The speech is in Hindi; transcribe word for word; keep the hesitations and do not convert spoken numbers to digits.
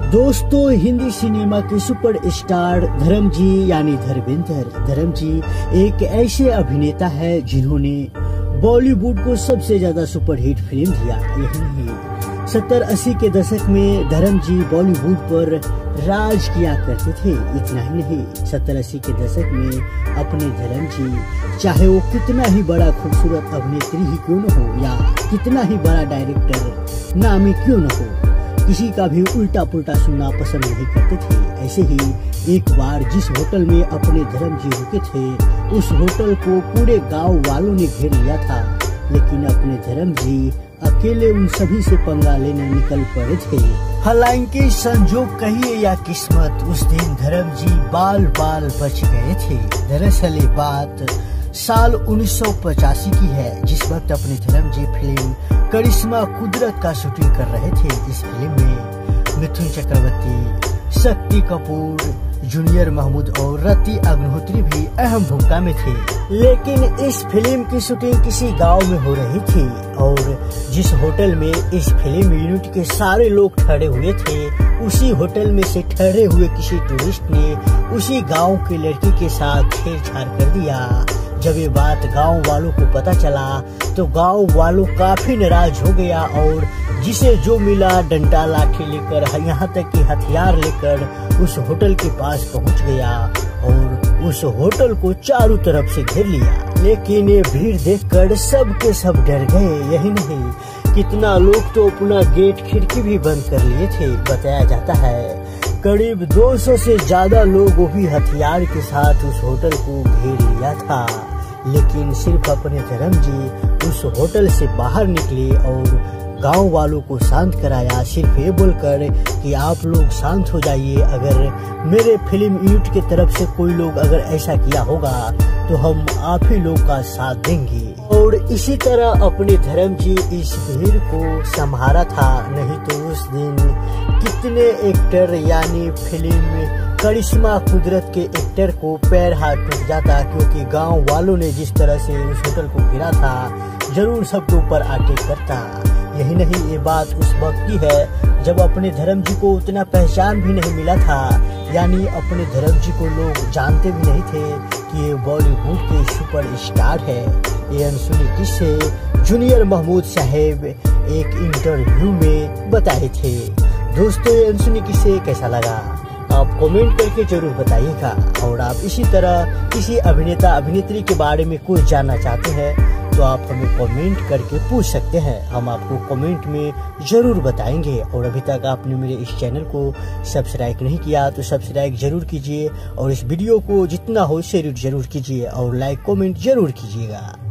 दोस्तों, हिंदी सिनेमा के सुपर स्टार धर्म जी यानी धर्मेंद्र धर्म जी एक ऐसे अभिनेता है जिन्होंने बॉलीवुड को सबसे ज्यादा सुपरहिट फिल्म दिया। यही नहीं, सत्तर अस्सी के दशक में धर्म जी बॉलीवुड पर राज किया करते थे। इतना ही नहीं, सत्तर अस्सी के दशक में अपने धर्म जी चाहे वो कितना ही बड़ा खूबसूरत अभिनेत्री ही क्यों न हो या कितना ही बड़ा डायरेक्टर नामी क्यों न हो, किसी का भी उल्टा पुल्टा सुनना पसंद नहीं करते थे। ऐसे ही एक बार जिस होटल में अपने धर्म जी रुके थे, उस होटल को पूरे गांव वालों ने घेर लिया था, लेकिन अपने धर्म जी अकेले उन सभी से पंगा लेने निकल पड़े थे। हालांकि संजोग कहिए या किस्मत, उस दिन धर्म जी बाल बाल बच गए थे। दरअसल ये बात साल उन्नीस सौ पचासी की है, जिस वक्त अपने धर्म जी फिल्म करिश्मा कुदरत का शूटिंग कर रहे थे। इस फिल्म में मिथुन चक्रवर्ती, शक्ति कपूर, जूनियर महमूद और रति अग्निहोत्री भी अहम भूमिका में थे। लेकिन इस फिल्म की शूटिंग किसी गांव में हो रही थी और जिस होटल में इस फिल्म यूनिट के सारे लोग ठहरे हुए थे, उसी होटल में से ठहरे हुए किसी टूरिस्ट ने उसी गांव की लड़की के साथ छेड़छाड़ कर दिया। जब ये बात गांव वालों को पता चला तो गांव वालों काफी नाराज हो गया और जिसे जो मिला डंडा लाठी लेकर, यहाँ तक कि हथियार लेकर उस होटल के पास पहुंच गया और उस होटल को चारों तरफ से घेर लिया। लेकिन ये भीड़ देखकर सब के सब डर गए। यही नहीं, कितना लोग तो अपना गेट खिड़की भी बंद कर लिए थे। बताया जाता है करीब दो सौ से ज्यादा लोगों भी हथियार के साथ उस होटल को घेर लिया था। लेकिन सिर्फ अपने धर्म जी उस होटल से बाहर निकले और गांव वालों को शांत कराया, सिर्फ ये बोलकर कि आप लोग शांत हो जाइए, अगर मेरे फिल्म यूनिट की तरफ से कोई लोग अगर ऐसा किया होगा तो हम आप ही लोग का साथ देंगे। और इसी तरह अपने धर्म जी इस भीड़ को संभाला था। नहीं तो उस दिन कितने एक्टर यानी फिल्म करिश्मा कुदरत के एक्टर को पैर हाथ टूट जाता, क्योंकि गांव वालों ने जिस तरह से उस होटल को घेरा था, जरूर सबके ऊपर अटैक करता। यही नहीं, ये बात उस वक्त की है जब अपने धर्म जी को उतना पहचान भी नहीं मिला था, यानी अपने धर्म जी को लोग जानते भी नहीं थे कि ये बॉलीवुड के सुपर स्टार है। ये अनसुनी किस्से जूनियर महमूद साहब एक इंटरव्यू में बताए थे। दोस्तों, ये अनसुनी किस्से कैसा लगा आप कमेंट करके जरूर बताइएगा। और आप इसी तरह किसी अभिनेता अभिनेत्री के बारे में कुछ जानना चाहते हैं तो आप हमें कमेंट करके पूछ सकते हैं, हम आपको कमेंट में जरूर बताएंगे। और अभी तक आपने मेरे इस चैनल को सब्सक्राइब नहीं किया तो सब्सक्राइब जरूर कीजिए और इस वीडियो को जितना हो शेयर जरूर कीजिए और लाइक कमेंट जरूर कीजिएगा।